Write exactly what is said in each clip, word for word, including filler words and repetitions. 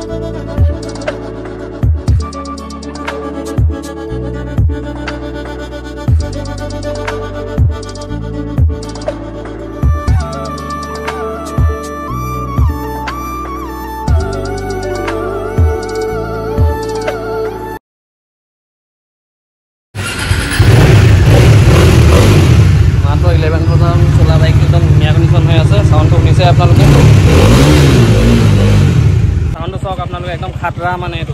एकदम खातरा माने एटु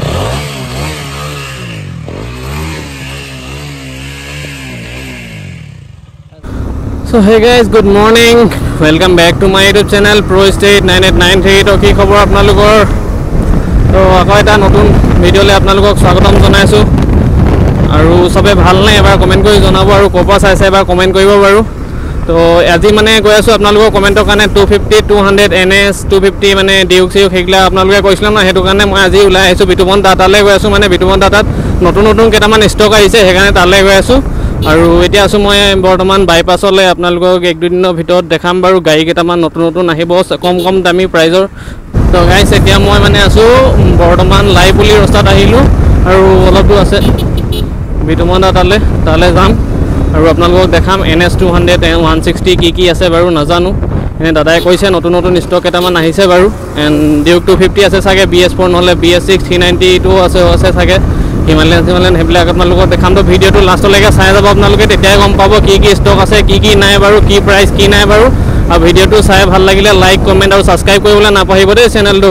So hey guys, good morning. Welcome back to my YouTube channel Pro State nine eight nine three. तो की खबर आपनालोকৰ तो আকৌ এটা নতুন ভিডিঅ'লে আপোনালোকক স্বাগতম জনাইছো আৰু সবে ভাল নাই এবাৰ কমেন্ট কৰি জনাব আৰু কোপা চাইছে এবাৰ কমেন্ট কৰিব বাৰু তো আজি মানে গৈ আছো আপোনালোকৰ কমেন্টৰ কাৰণে two fifty two hundred N S two fifty মানে ডিউক সিউক হেগলা আপোনালোকে কৈছিল না হেতু কাৰণে মই আজি উলাই আইছো বিতুবন দাতালে গৈ আছো মানে বিতুবন দাতাত নতুন নতুন কেটামান ষ্টক আহিছে হেকাৰণে তালে গৈ আছো আৰু এতিয়া আছো মই বৰ্তমান বাইপাছলে আপোনালোকক এক দুই দিনৰ ভিতৰত দেখাম বাৰু গাড়ী কেটামান নতুন নতুন আহিব কম কম দামী প্ৰাইজৰ তো গাইস এতিয়া মই মানে আছো বৰ্তমান লাইপুলি ৰাস্তাত আহিলো আৰু অলপ দূৰ আছে বিতুবন দাতালে তালে যাম আৰু আপোনালোকক দেখাম N S two hundred and one sixty কি কি আছে বাৰু নাজানো এনে দাদাই কৈছে নতুন নতুন ষ্টক কেটামান আহিছে বাৰু এন্ড ডিউক two fifty আছে সাগে B S four নহলে B S six three ninety two আছে আছে সাগে হিমালয়ান হিমালয়ান হেবিলাক আপোনালোকক দেখাম তো ভিডিওটো লাষ্টলৈকে চাই যাব আপোনালোকে তেতিয়াই গম পাব কি কি ষ্টক আছে কি কি নাই বাৰু কি প্ৰাইস কি নাই বাৰু আৰু ভিডিওটো চাই ভাল লাগিলে লাইক কমেন্ট আৰু সাবস্ক্ৰাইব কৰিবলৈ নাপাহৰিব দেই চেনেলটো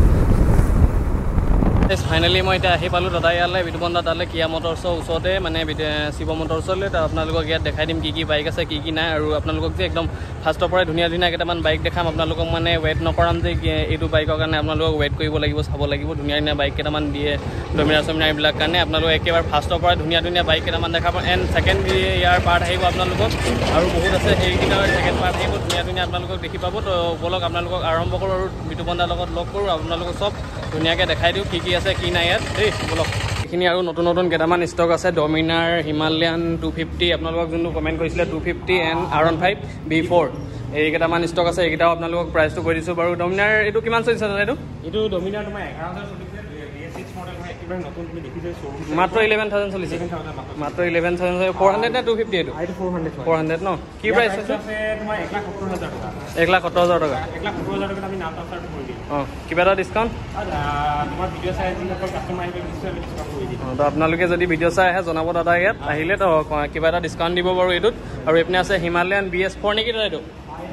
ফাইনালি মই এটা আহি পালো দাদা ইয়ালে বিতুবন দাতালে কিয়া মটৰছৰ ওচৰতে মানে শিৱ মটৰছলে তা আপোনালোকক ইয়াত দেখাই দিম কি কি বাইক আছে কি কি নাই আৰু আপোনালোকক যে একদম ফাৰ্ষ্টৰ পৰাই ধুনিয়া ধুনিয়া কেটামান বাইক দেখাম আপোনালোকক মানে ওয়েট নকৰাম যে এইটো বাইকৰ কাৰণে আপোনালোকক ওয়েট কৰিব লাগিব চাব লাগিব ধুনিয়া ধুনিয়া বাইক কেটামান দিয়ে ডমিনাৰ সমিনাৰ বিলাক কাৰণে আপোনালোক একেবাৰে ফাৰ্ষ্টৰ পৰাই ধুনিয়া ধুনিয়া বাইক কেটামান দেখাব এন্ড সেকেন্ড ইয়াৰ পাৰ্ট আহিব আপোনালোকক আৰু বহুত আছে এই কিটাৰ সেকেন্ড পাৰ্ট আহিব ধুনিয়া ধুনিয়া আপোনালোকক দেখি পাব তো বলক আপোনালোকক আৰম্ভ কৰো আৰু বিতুবন দাৰ লগত লগ কৰো আপোনালোকক সব ধুনিয়াকে দেখাই দিও কি কি আছে কি নাই ইয়াত দেই বলক এখিনি আৰু নতুন নতুন কেটামান ষ্টক আছে ডমিনাৰ হিমালয়ান two fifty আপোনালোকক যোনটো কমেন্ট কৰিছিলে two fifty and R one five B four এই কেটামান ষ্টক আছে এইকেইটাও আপোনালোকক প্ৰাইসটো কৈ দিছো বাৰু ডমিনাৰ এটো কিমান চলিছে দাদা এটো ডমিনাৰ তোমাৰ eleven thousand চলিছে B S six মডেল হয় একেবাৰে নতুন তুমি দেখিছে শোৰুম মাত্ৰ eleven thousand চলিছে মাত্ৰ eleven thousand four hundred না two fifty এটো আইটো four hundred four hundred ন কি প্ৰাইস আছে তোমাৰ one lakh seventy thousand টকা one lakh seventy thousand টকা one lakh seventy thousand টকা আমি নাম ট্ৰান্সফাৰ কৰি দিম অ কিবা এটা ডিসকাউন্ট তোমাৰ ভিডিও চাই যিসকল কাস্টমাৰ আহিব নিশ্চয় ডিসকাউন্ট কৰি দিম তো আপোনালোকে যদি ভিডিও চাই আহে জনাব দাদা ইয়াত আহিলে তো কিবা এটা ডিসকাউন্ট দিব বাৰু এটোত আৰু এপনে আছে হিমালয়ান B S four নেকি দাদা এটো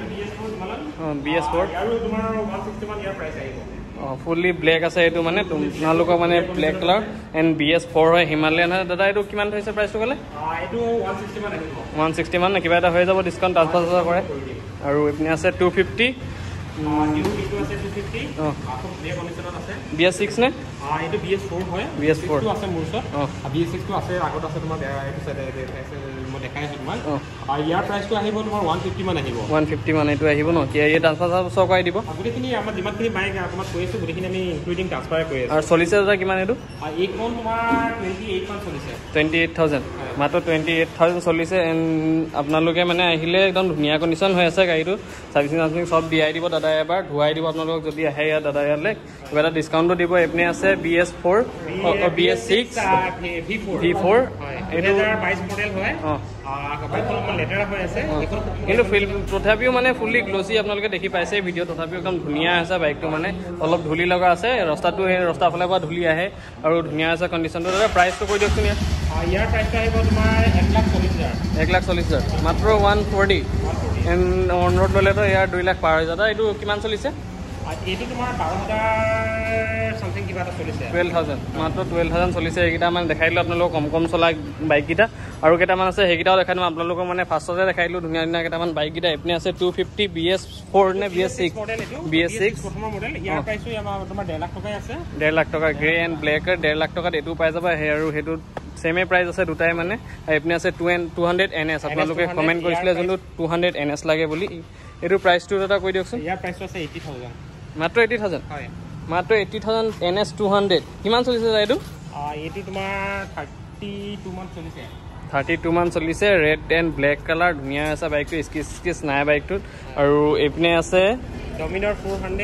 B S four আৰু তোমাৰ one sixty মান ইয়াৰ প্ৰাইস আহিব ফুলি ব্ল্যাক আছে এটো মানে তোমালোকৰ মানে black colour and B S four হয় হিমালয়ান হয় দাদা এটো কিমান হৈছে প্ৰাইসটো কলে এটো one sixty মান আহিব one sixty মান কিবা এটা হৈ যাব ডিসকাউন্ট পাঁচ হাজাৰ কৰে আৰু এপনে আছে two fifty ডিউক আছে two fifty অ আকৌ ব্লেক কন্ডিশনত আছে B S six নে এটো B S four হয় B S four টো আছে মোৰ ওচৰত অ B S six টো আছে আগত আছে তোমাৰ এটো সাইডে মই দেখাই আছো তোমাৰ আৰু ইয়াৰ প্ৰাইসটো আহিব তোমাৰ one fifty মান আহিব one fifty মান এটো আহিব ন কি এই ট্ৰান্সফাৰ সব কৰাই দিব গুটেখিনি আমাৰ যিমানখিনি বাইক আপোনাক কৈছো গুটেখিনি আমি ইনক্লুডিং ট্ৰান্সফাৰ কৰি আছো আৰু চলিছে দাদা কিমান এটো আৰু এক কোন তোমাৰ twenty-eight মান চলিছে twenty-eight thousand মাত্ৰ twenty-eight thousand চলিছে এন্ড আপোনালোকে মানে আহিলে একদম ধুনিয়া কন্ডিশন হৈ আছে গাড়ীটো সাৰ্ভিসিং সাৰ্ভিসিং সব দিয়াই দিব দাদা এবাৰ ধুৱাই দিব আপোনালোকক যদি আহে ইয়া দাদা ইয়ালে কিবা এটা ডিসকাউন্টটো দিব এপনে আছে B S four B S six V four এটো twenty-two মডেল হয় অ আ লেটাৰ হৈ আছে কিন্তু ফিল্ম তথাপিও মানে ফুলি গ্লোসি আপোনালোকে দেখি পাইছে ভিডিও তথাপিও একদম ধুনিয়া আছে বাইকটো মানে অলপ ধুলি লগা আছে ৰাস্তাটো এই ৰাস্তা ফালে পৰা ধুলি আহে আৰু ধুনিয়া আছে কন্ডিশনটো দাদা প্ৰাইসটো কৈ দিয়কচোন ইয়াৰ প্ৰাইসটো আহিব তোমাৰ one lakh forty thousand one lakh forty thousand মাত্ৰ one forty and on road ললে তো ইয়াৰ two lakh পাৰ হৈ দাদা এটো কিমান চলিছে এটো তোমাৰ twelve thousand সামথিং কিবা এটা চলিছে twelve thousand মাত্ৰ twelve thousand চলিছে এইকিটা মানে দেখাইলো আপোনালোকক কম কম চলা বাইক কিটা আৰু কেটামান আছে হেকিটাও দেখাই দিম আপোনালোকক মানে ফাৰ্ষ্টতে দেখাইলো ধুনিয়া ধুনিয়া কেটামান বাইক কিটা এপনে আছে two fifty B S four নে B S six B S six প্ৰথমৰ মডেল ইয়াৰ প্ৰাইসটো আমাৰ তোমাৰ one lakh টকা আছে one lakh টকা grey and black one lakh টকাত এটো পাই যাবা হে আৰু হেতু সেমে প্ৰাইস আছে দুটাই মানে এপনে আছে two hundred N S আপোনালোকে কমেন্ট কৰিছিলে যোনটো two hundred N S লাগে বুলি এটো প্ৰাইসটো দাদা কৈ দিয়কচোন ইয়াৰ প্ৰাইসটো আছে eighty thousand মাত্ৰ eighty thousand হয় মাত্ৰ eighty thousand N S two hundred কিমান চলিছে এটো এটো তোমাৰ thirty-two মান চলিছে thirty-two মান চলিছে ৰেড এন্ড ব্ল্যাক কালাৰ ধুনিয়া আছে বাইকটো স্কিচ স্কিচ নাই বাইকটো আৰু এপনে আছে Dominar four hundred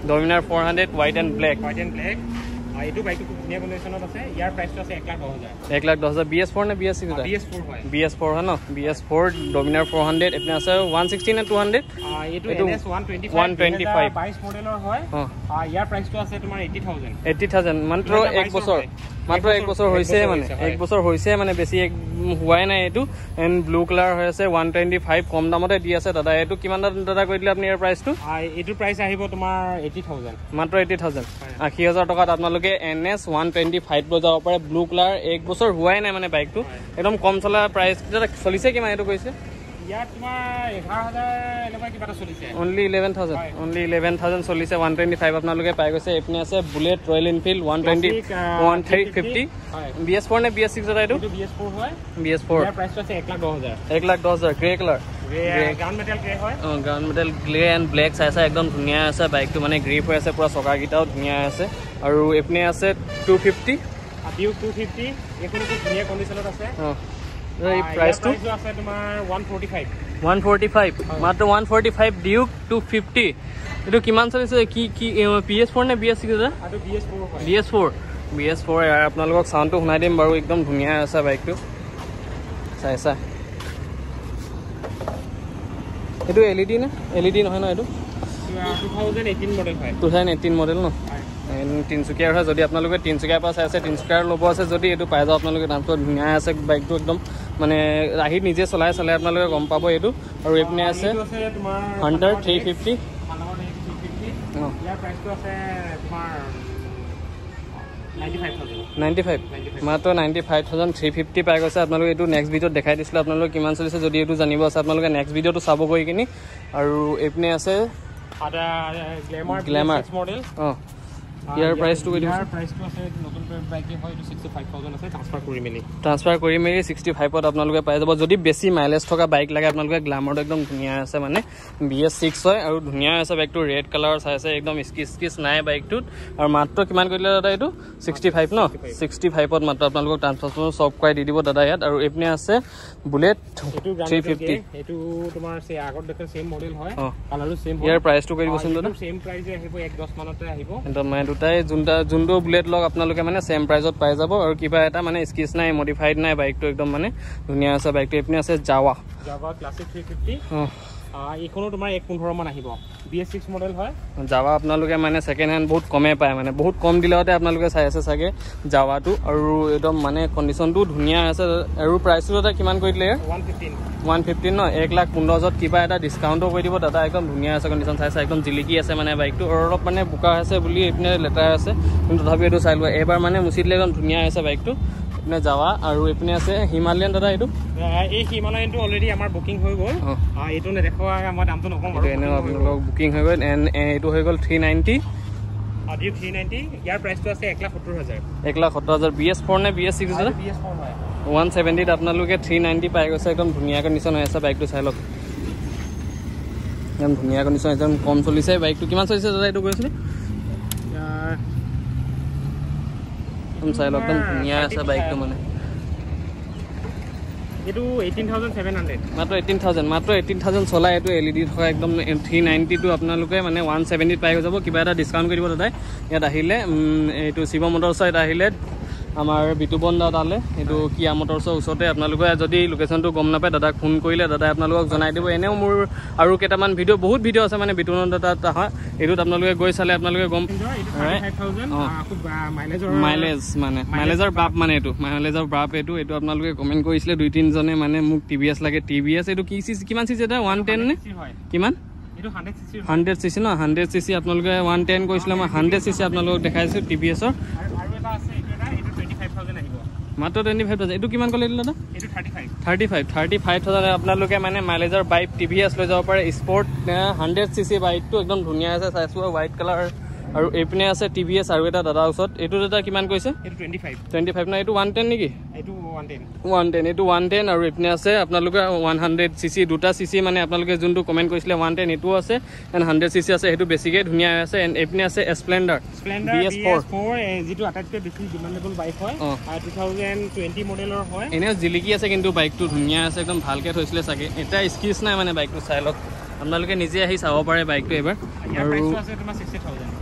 Dominar four hundred white and black white and black এইটো বাইকটো খুব ধুনীয়া কন্ডিশনত আছে ইয়াৰ প্ৰাইসটো আছে এক লাখ দহ হাজাৰ এক লাখ দহ হাজাৰ B S four নে B S six B S four হয় B S four হয় ন B S four Dominar four hundred এপনে আছে one sixty নে two hundred এইটো N S one twenty-five বাইশ মডেলৰ হয় ইয়াৰ প্ৰাইসটো আছে তোমাৰ eighty thousand eighty thousand মাত্ৰ এক বছৰ মাত্ৰ এক বছৰ হৈছে মানে এক বছৰ হৈছে মানে বেছি হোৱাই নাই এটো এন্ড ব্লু কালাৰ হৈ আছে one twenty-five কম দামতে দি আছে দাদা এটো কিমান দাদা কৈ দিলে আপুনি ইয়াৰ প্ৰাইসটো এটো প্ৰাইস আহিব তোমাৰ eighty thousand মাত্ৰ eighty thousand আশী হাজাৰ টকাত আপোনালোকে N S one twenty-five লৈ যাব পাৰে ব্লু কালাৰ এক বছৰ হোৱাই নাই মানে বাইকটো একদম কম চলা প্ৰাইস যেটা চলিছে কিমান এটো কৈছে ইয়াত তোমাৰ এঘাৰ হাজাৰ এনেকুৱা কিবা এটা চলিছে only eleven thousand only eleven thousand চলিছে one twenty-five আপোনালোকে পাই গৈছে এপনি আছে Bullet Royal Enfield one twenty one fifty B S four নে B S six এটা এটো B S four হয় B S four ইয়াৰ প্ৰাইসটো আছে এক লাখ দহ হাজাৰ এক লাখ দহ হাজাৰ grey colour ground metal grey হয় অ ground metal grey and black চাইছা একদম ধুনিয়া আছে বাইকটো মানে গ্ৰিপ হৈ আছে পুৰা চকা গিটাও ধুনিয়া আছে আৰু এপনি আছে two fifty Duke two fifty এইখন খুব ধুনিয়া কন্ডিশনত আছে অ এই প্ৰাইসটো আছে তোমাৰ one forty-five one forty-five মাত্ৰ one forty-five Duke two fifty এটো কিমান চলিছে কি কি P S four নে B S six এটা আৰু B S four হয় B S four B S four আপোনালোকক সাউন্ডটো শুনাই দিম বাৰু একদম ধুনিয়া আছে বাইকটো চাইছা এটো L E D নে L E D নহয় ন এটো twenty eighteen মডেল হয় twenty eighteen মডেল ন তিনচুকীয়াৰ হয় যদি আপোনালোকে তিনচুকীয়াৰ পাছ আছে তিনচুকীয়াৰ ল'ব আছে যদি এটো পাই যাও আপোনালোকে দামটো ধুনিয়া আছে বাইকটো একদম মানে ৰাহি নিজে চলাই চলাই আপোনালোকে গম পাব এটো আৰু এপনে আছে তোমাৰ Hunter three fifty ইয়াৰ প্ৰাইসটো আছে তোমাৰ ninety-five thousand ninety-five মাত্ৰ ninety-five thousand three fifty পাই গৈছে আপোনালোকে এটো নেক্সট ভিডিওত দেখাই দিছিল আপোনালোকে কিমান চলিছে যদি এটো জানিব আছে আপোনালোকে নেক্সট ভিডিওটো চাব গৈ কিনি আৰু এপনে আছে আদা গ্ল্যামাৰ গ্ল্যামাৰ মডেল অ ইয়াৰ প্ৰাইসটো কৈ দিম ইয়াৰ প্ৰাইসটো আছে নতুন বাইকে হয় এটো sixty-five thousand আছে ট্ৰান্সফাৰ কৰি মেলি ট্ৰান্সফাৰ কৰি মেলি sixty-five ত আপোনালোকে পাই যাব যদি বেছি মাইলেজ থকা বাইক লাগে আপোনালোকে গ্ল্যামাৰটো একদম ধুনিয়া আছে মানে B S six হয় আৰু ধুনিয়া আছে বাইকটো ৰেড কালাৰ চাইছে একদম স্কিচ স্কিচ নাই বাইকটোত আৰু মাত্ৰ কিমান কৰিলে দাদা এটো sixty-five ন sixty-five ত মাত্ৰ আপোনালোকক ট্ৰান্সফাৰ সব কৰাই দি দিব দাদা ইয়াত আৰু এপনে আছে বুলেট three fifty এটো তোমাৰ সে আগত দেখে সেম মডেল হয় কালাৰটো সেম হয় ইয়াৰ প্ৰাইসটো কৈ দিবচোন দাদা সেম প্ৰাইসে আহিব one ten মানতে আহিব একদম মানে দুটাই যোনটা যোনটো বুলেট লগ আপোনালোকে মানে সেম প্ৰাইসত পাই যাব আৰু কিবা এটা মানে স্কিচ নাই মডিফাইড নাই বাইকটো একদম মানে ধুনিয়া আছে বাইকটো এপনি আছে Jawa Jawa classic three fifty আ ইখনো তোমাৰ one fifteen মান আহিব B S six মডেল হয় জাৱা আপোনালোকে মানে সেকেন্ড হ্যান্ড বহুত কমে পায় মানে বহুত কম দিলতে আপোনালোকে চাই আছে সাগে জাৱাটো আৰু একদম মানে কন্ডিশনটো ধুনিয়া আছে আৰু প্ৰাইসটো এটা কিমান কৈ দিলে one fifteen one fifteen ন এক লাখ পোন্ধৰ হাজাৰ কিবা এটা ডিসকাউন্টও কৰি দিব দাদা একদম ধুনিয়া আছে কন্ডিশন চাইছে একদম জিলিকি আছে মানে বাইকটো আৰু অলপ মানে বুকা আছে বুলি এপনে লেটাৰ আছে কিন্তু তথাপি এটো চাই লোৱা এবাৰ মানে মুছি দিলে একদম ধুনিয়া আছে বাইকটো এপনে যাওয়া আৰু এপনে আছে হিমালয়ান দাদা এটো এই হিমালয়ানটো অলৰেডি আমাৰ বুকিং হৈ গল আ এটো নে দেখো মই দামটো নকম বাৰু এনে আপোনালোক বুকিং হৈ গল এন এটো হৈ গল three ninety আদি three ninety ইয়াৰ প্ৰাইসটো আছে one lakh seventy হাজাৰ one lakh seventy হাজাৰ B S four নে B S six দাদা B S four হয় one seventy ত আপোনালোকে three ninety পাই গৈছে একদম ধুনিয়া কন্ডিশন হৈ আছে বাইকটো চাই লওক একদম ধুনিয়া কন্ডিশন একদম কম চলিছে বাইকটো কিমান চলিছে দাদা এটো কৈছিলে একদম চাই লওক একদম ধুনিয়া আছে বাইকটো মানে এটো eighteen thousand seven hundred মাত্ৰ eighteen thousand মাত্ৰ eighteen thousand চলা এটো L E D থকা একদম three ninety টো আপোনালোকে মানে one seventy পাই যাব কিবা এটা ডিসকাউন্ট কৰি দিব দাদা ইয়াত আহিলে এটো শিৱ মটৰ সাইড আহিলে আমাৰ বিতুবন দাদালে এটো কিয়া মটৰছৰ ওচৰতে আপোনালোকে যদি লোকেশনটো গম নাপায় দাদাক ফোন কৰিলে দাদা আপোনালোকক জনাই দিব এনেও মোৰ আৰু কেটামান ভিডিও বহুত ভিডিও আছে মানে বিতুবন দাদা হয় এটোত আপোনালোকে গৈ চালে আপোনালোকে গম thirty-five thousand খুব মাইলেজৰ মাইলেজ মানে মাইলেজৰ বাপ মানে এটো মাইলেজৰ বাপ এটো এটো আপোনালোকে কমেন্ট কৰিছিলে দুই তিন জনে মানে মোক T V S লাগে T V S এটো কি সিসি কিমান সিসি এটা one ten নে কিমান এটো one hundred C C one hundred C C ন one hundred C C আপোনালোকে one ten কৈছিলে মই one hundred C C আপোনালোকক দেখাইছো T V S ৰ আৰু এটা আছে এটা এটো twenty-five thousand আহিব মাত্ৰ twenty-five thousand এটো কিমান কলে দাদা এটো thirty-five thirty-five thirty-five thousand আপোনালোকে মানে মাইলেজৰ বাইক T V S লৈ যাব পাৰে sport one hundred C C বাইকটো একদম ধুনিয়া আছে চাইছো হোৱাইট কালাৰ আৰু এপনে আছে T V S আৰু এটা দাদা ওচৰত এটো দাদা কিমান কৈছে এটো twenty-five twenty-five না এটো one ten নেকি এটো one ten one ten এটো one ten আৰু এপনে আছে আপোনালোকে one hundred C C দুটা C C মানে আপোনালোকে যোনটো কমেন্ট কৰিছিলে one ten এটো আছে and one hundred C C আছে এটো বেছিকে ধুনিয়া আছে এন্ড এপনে আছে স্প্লেন্ডাৰ B S four যেটো আটাইতকৈ বেছি ডিমান্ডেবল বাইক হয় two thousand twenty মডেলৰ হয় এনে জিলিকি আছে কিন্তু বাইকটো ধুনিয়া আছে একদম ভালকে থৈছিলে সাগে এটা স্কিচ নাই মানে বাইকটো চাই লওক আপোনালোকে নিজে আহি চাব পাৰে বাইকটো এবাৰ আৰু প্ৰাইসটো আছে তোমাৰ sixty thousand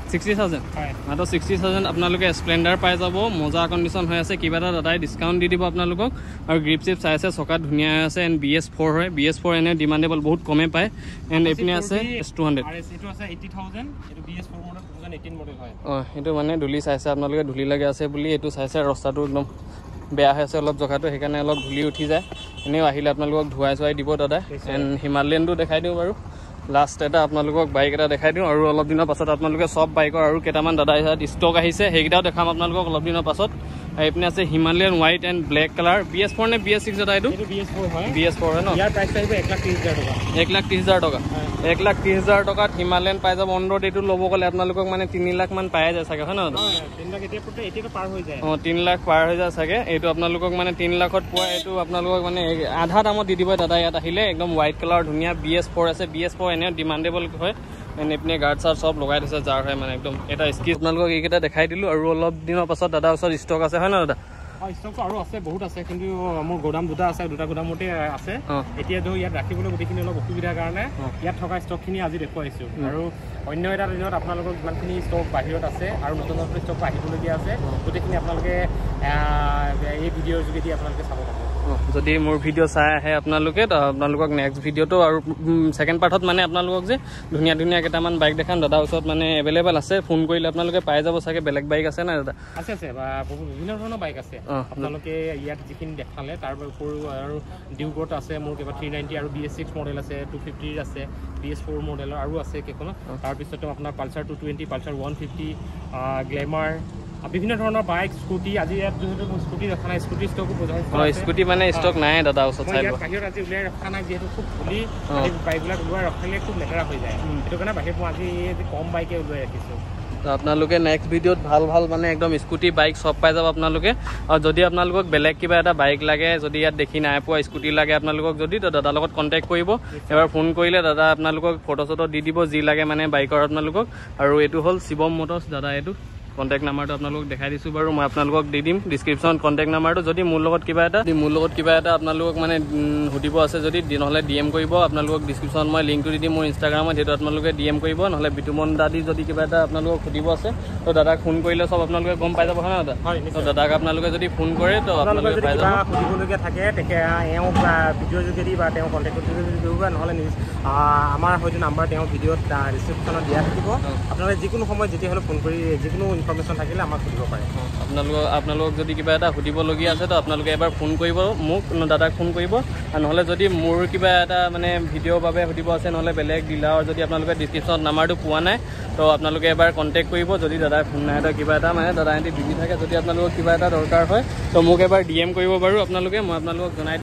ছিক্সটি থাউজেণ্ড হয় মাত্ৰ ছিক্সটি থাউজেণ্ড আপোনালোকে স্প্লেণ্ডাৰ পাই যাব মজা কণ্ডিশ্যন হৈ আছে কিবা এটা দাদাই ডিছকাউণ্ট দি দিব আপোনালোকক আৰু গ্ৰিপ চিপ চাই আছে চকাত ধুনীয়া হৈ আছে এণ্ড বি এছ ফ'ৰ হয় বি এছ ফ'ৰ এনে ডিমাণ্ডেবল বহুত কমে পায় এণ্ড এইপিনে আছে এছ টু হাণ্ড্ৰেড এইটো আছে এইটি থাউজেণ্ড এইটো B S four model two thousand eighteen model হয় অঁ সেইটো মানে ধূলি চাইছে আপোনালোকে ধূলি লাগে আছে বুলি এইটো চাইছে ৰাস্তাটো একদম বেয়া হৈ আছে অলপ জেগাটো সেইকাৰণে অলপ ধূলি উঠি যায় এনেও আহিলে আপোনালোকক ধুৱাই চুৱাই দিব দাদা এণ্ড হিমালয়ানটো দেখাই দিওঁ বাৰু লাষ্ট এটা আপোনালোকক বাইক এটা দেখাই দিওঁ আৰু অলপ দিনৰ পাছত আপোনালোকে চব বাইকৰ আৰু কেইটামান দাদা ইয়াত ষ্টক আহিছে সেইকেইটাও দেখাম আপোনালোকক অলপ দিনৰ পাছত এইপিনে আছে Himalayan white and black colour B S four নে বি এছ ছিক্স দাদা এইটো বি এছ ফ'ৰ হয় বি এছ ফ'ৰ হয় ন ইয়াৰ প্ৰাইচটো আহিব এক লাখ ত্ৰিছ হাজাৰ টকা এক লাখ ত্ৰিছ হাজাৰ টকা এক লাখ ত্ৰিছ হাজাৰ টকাত হিমালয়ান পাই যাব অন ৰোড এইটো ল'ব গ'লে আপোনালোকক মানে তিনি লাখ মান পাই যায় চাগে হয় ন অঁ তিনি লাখ পাৰ হৈ যায় চাগে এইটো আপোনালোকক মানে তিনি লাখত পোৱা এইটো আপোনালোকক মানে আধা দামত দি দিব দাদা ইয়াত আহিলে একদম হোৱাইট কালাৰ ধুনীয়া বি এছ ফ'ৰ আছে বি এছ ফ'ৰ এনেও ডিমাণ্ডেবল হয় এইপিনে গাৰ্ড চাৰ্ড চব লগাই থৈছে যাৰ হয় মানে একদম এটা স্কিপ আপোনালোকক এইকেইটা দেখাই দিলোঁ আৰু অলপ দিনৰ পাছত দাদাৰ ওচৰত ষ্টক আছে হয় ন দাদা ষ্টকটো আৰু আছে বহুত আছে কিন্তু মোৰ গোদাম দুটা আছে দুটা গোদামতে আছে এতিয়া ধৰক ইয়াত ৰাখিবলৈ গোটেইখিনি অলপ অসুবিধাৰ কাৰণে ইয়াত থকা ষ্টকখিনি আজি দেখুৱাইছোঁ আৰু অন্য এটা দিনত আপোনালোকৰ যিমানখিনি ষ্টক বাহিৰত আছে আৰু নতুন নতুন ষ্টক আহিবলগীয়া আছে গোটেইখিনি আপোনালোকে এই ভিডিঅ'ৰ যোগেদি আপোনালোকে চাব পাৰিব যদি মোৰ ভিডিঅ' চাই আহে আপোনালোকে তো আপোনালোকক নেক্সট ভিডিঅ'টো আৰু ছেকেণ্ড পাৰ্টত মানে আপোনালোকক যে ধুনীয়া ধুনীয়া কেইটামান বাইক দেখাম দাদাৰ ওচৰত মানে এভেইলেবল আছে ফোন কৰিলে আপোনালোকে পাই যাব চাগে বেলেগ বাইক আছে নাই দাদা আছে আছে বা বহুত বিভিন্ন ধৰণৰ বাইক আছে আপোনালোকে ইয়াত যিখিনি দেখালে তাৰ উপৰিও আৰু ডিউগত আছে মোৰ কিবা থ্ৰী নাইণ্টি আৰু বি এছ ছিক্স মডেল আছে টু ফিফটিৰ আছে বি এছ ফ'ৰ মডেলৰ আৰু আছে কেইখন তাৰপিছতো আপোনাৰ Pulsar two twenty Pulsar one fifty Glamour বিভিন্ন ধৰণৰ বাইক স্কুটি আজি ইয়াত যিহেতু স্কুটি ৰখা নাই স্কুটি ষ্টকো বজাই স্কুটি মানে ষ্টক নাই দাদা ওচৰত চাই লওক বাহিৰত আজি উলিয়াই ৰখা নাই যিহেতু খুব ধূলি বাইকবিলাক ওলোৱাই ৰখালে খুব লেতেৰা হৈ যায় সেইটো কাৰণে বাহিৰত মই আজি কম বাইকে ওলাই ৰাখিছোঁ আপোনালোকে নেক্সট ভিডিঅ'ত ভাল ভাল মানে একদম স্কুটি বাইক চব পাই যাব আপোনালোকে আৰু যদি আপোনালোকক বেলেগ কিবা এটা বাইক লাগে যদি ইয়াত দেখি নাই পোৱা স্কুটি লাগে আপোনালোকক যদি তো দাদাৰ লগত কণ্টেক্ট কৰিব এবাৰ ফোন কৰিলে দাদা আপোনালোকক ফটো চটো দি দিব যি লাগে মানে বাইকৰ আপোনালোকক আৰু এইটো হ'ল শিৱম মটৰ্ছ দাদা এইটো কণ্টেক্ট নাম্বাৰটো আপোনালোকক দেখাই দিছোঁ বাৰু মই আপোনালোকক দি দিম ডিছক্ৰিপশ্যনত কণ্টেক্ট নাম্বাৰটো যদি মোৰ লগত কিবা এটা মোৰ লগত কিবা এটা আপোনালোকক মানে সুধিব আছে যদি নহ'লে ডি এম কৰিব আপোনালোকক ডিছক্ৰিপশ্যনত মই লিংকটো দি দিম মোৰ ইনষ্টাগ্ৰামত সেইটো আপোনালোকে ডি এম কৰিব নহ'লে বিতুমন দাদি যদি কিবা এটা আপোনালোকক সুধিব আছে তো দাদাক ফোন কৰিলে চব আপোনালোকে গম পাই যাব হয় ন দাদা তো দাদাক আপোনালোকে যদি ফোন কৰে তো আপোনালোকে পাই যাব সুধিবলগীয়া থাকে তেতিয়া এওঁ ভিডিঅ'ৰ যোগেদি বা তেওঁ কণ্টেক্টৰ যোগেদি কৰিব নহ'লে আমাৰ হয়তো নাম্বাৰ তেওঁ ভিডিঅ'ত ডিছক্ৰিপশ্যনত দিয়া থাকিব আপোনালোকে যিকোনো সময়ত যেতিয়া হ'লেও ফোন কৰি যিকোনো ইনফৰমেশ্যন থাকিলে আমাক সুধিব পাৰে আপোনালোকক আপোনালোকক যদি কিবা এটা সুধিবলগীয়া আছে তো আপোনালোকে এবাৰ ফোন কৰিব মোক দাদাক ফোন কৰিব আৰু নহ'লে যদি মোৰ কিবা এটা মানে ভিডিঅ'ৰ বাবে সুধিব আছে নহ'লে বেলেগ ডিলাৰৰ যদি আপোনালোকে ডিছক্ৰিপশ্যনত নাম্বাৰটো পোৱা নাই তো আপোনালোকে এবাৰ কণ্টেক্ট কৰিব যদি দাদাই ফোন নাই তো কিবা এটা মানে দাদা সিহঁতি বিজি থাকে যদি আপোনালোকক কিবা এটা দৰকাৰ হয় তো মোক এবাৰ ডি এম কৰিব বাৰু আপোনালোকে মই আপোনালোকক জনাই